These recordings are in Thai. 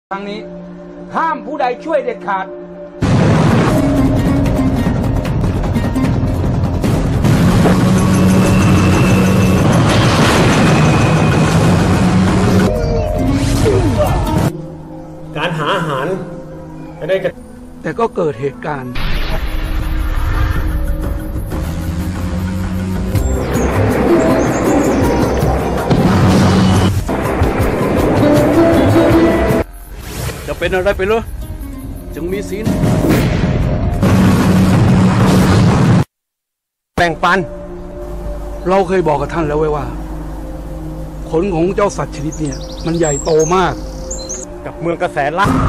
ครั้งนี้ห้ามผู้ใดช่วยเด็ดขาดการหาอาหารไม่ได้กันแต่ก็เกิดเหตุการณ์จะเป็นอะไรไปเลยจึงมีศีลแบ่งปันเราเคยบอกกับท่านแล้วไว้ว่าขนของเจ้าสัตว์ชนิดเนี่ยมันใหญ่โตมากกับเมืองกระแสลัก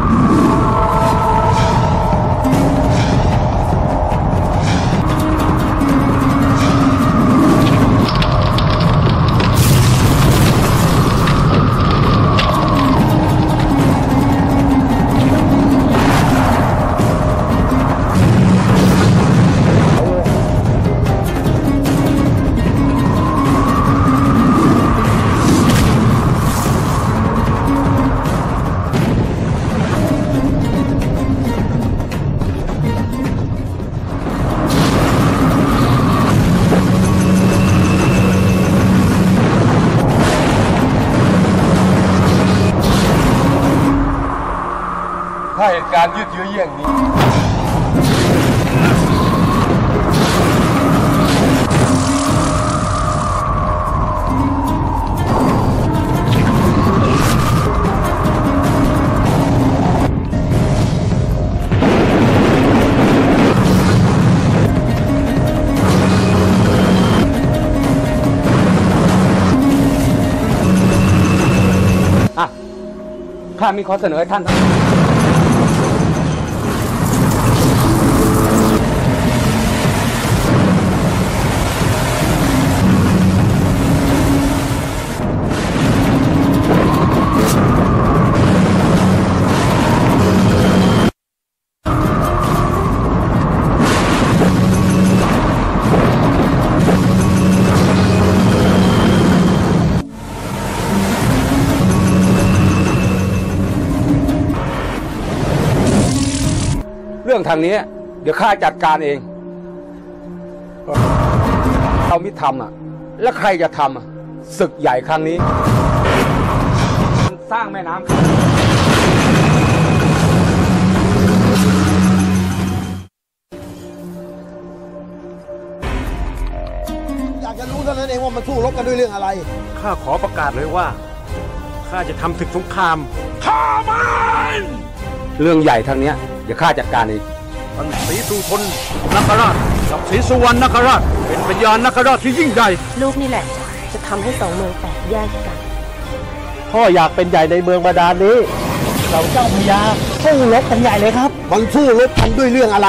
ถ้าเหตุการณ์ยืดเยื้อเยี่ยงนี้ข้ามีข้อเสนอให้ท่านเรื่องทางนี้เดี๋ยวข้าจัดการเองเราไม่ทำแล้วใครจะทำศึกใหญ่ครั้งนี้สร้างแม่น้ำอยากจะรู้เท่านั้นเองว่ามันสู้รบกันด้วยเรื่องอะไรข้าขอประกาศเลยว่าข้าจะทำศึกสงครามฆ่ามันเรื่องใหญ่ทางนี้เดี๋ยวข้าจัดการเองท่านศรีสุทนนคราชกับศรีสุวรรณนคราชเป็นพญานคราชที่ยิ่งใหญ่ลูกนี่แหละจะทำให้สองเมืองแตกแยกกันพ่ออยากเป็นใหญ่ในเมืองบาดาลนี้เราเจ้าพญาสู้รบกันใหญ่เลยครับมันสู้รบกันด้วยเรื่องอะไร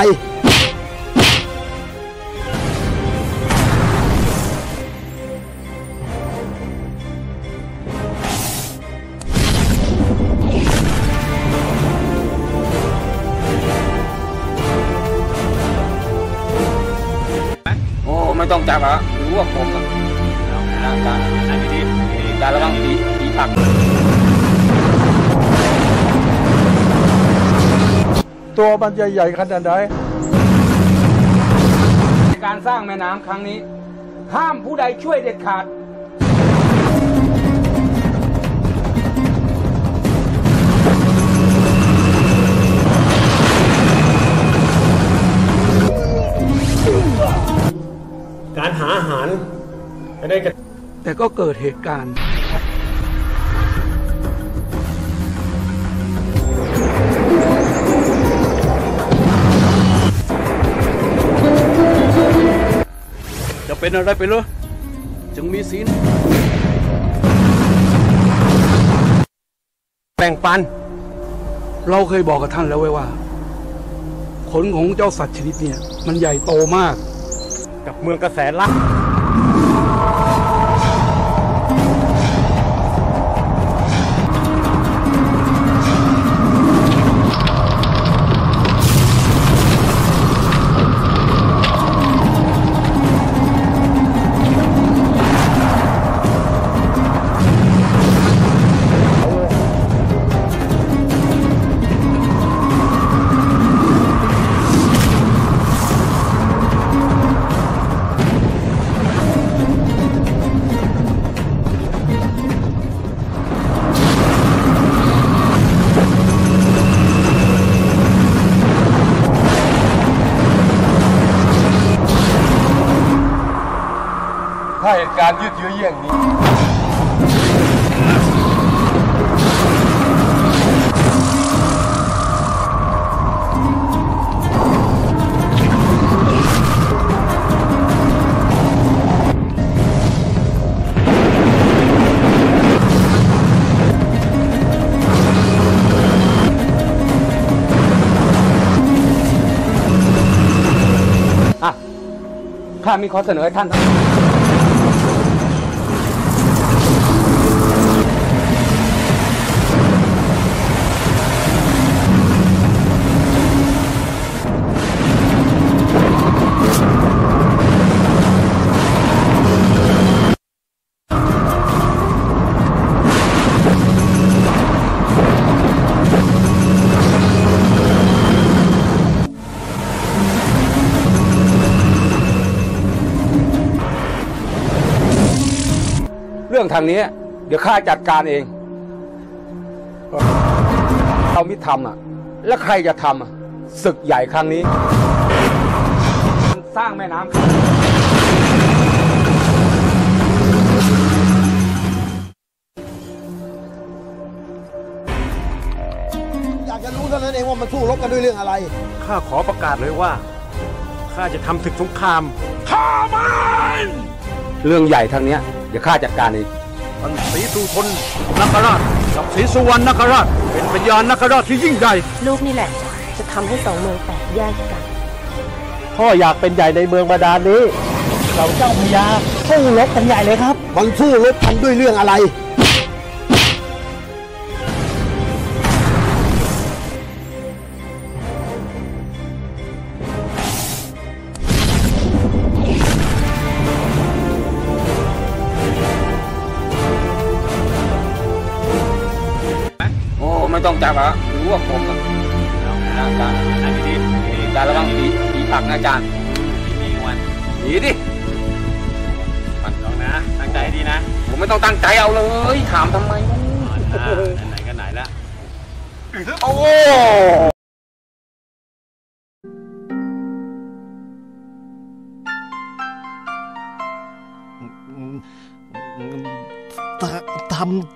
ไม่ต้องจับรู้ว่าผมการระวังตีผักตัวมันใหญ่ขนาดไหนการสร้างแม่น้ำครั้งนี้ห้ามผู้ใดช่วยเด็ดขาดการหาอาหารไม่ได้กันแต่ก็เกิดเหตุการณ์จะเป็นอะไรไปเลยจึงมีศีลแบ่งปันเราเคยบอกกับท่านแล้วไว้ว่าขนของเจ้าสัตว์ชนิดเนี่ยมันใหญ่โตมากกับเมืองกระแสลักเหตุการณ์ยืดเยื้อเยี่ยงนี้ข้ามีข้อเสนอให้ท่านเรื่องทางนี้เดี๋ยวข้าจัดการเองเราไม่ทำแล้วใครจะทำศึกใหญ่ครั้งนี้สร้างแม่น้ำอยากจะรู้เท่านั้นเองว่ามันสู้รบกันด้วยเรื่องอะไรข้าขอประกาศเลยว่าข้าจะทำศึกสงครามฆ่ามันเรื่องใหญ่ทางนี้เดี๋ยวข้าจัดการเองท่านศรีสุทนนคราชกับศรีสุวรรณนคราชเป็นพญานคราชที่ยิ่งใหญ่ลูกนี่แหละจะทำให้สองเมืองแตกแยกกันพ่ออยากเป็นใหญ่ในเมืองบาดาลนี้เราเจ้าพญาสู้รบกันใหญ่เลยครับมันสู้รบกันด้วยเรื่องอะไรไม่ต้องจับรู้ว่าผมอาจารย์ดีๆการระวังผีผักนะอาจารย์มีวันดีดิมันลองนะตั้งใจดีนะผมไม่ต้องตั้งใจเอาเลยถามทำไมไหนกันไหนละโอ้ทำ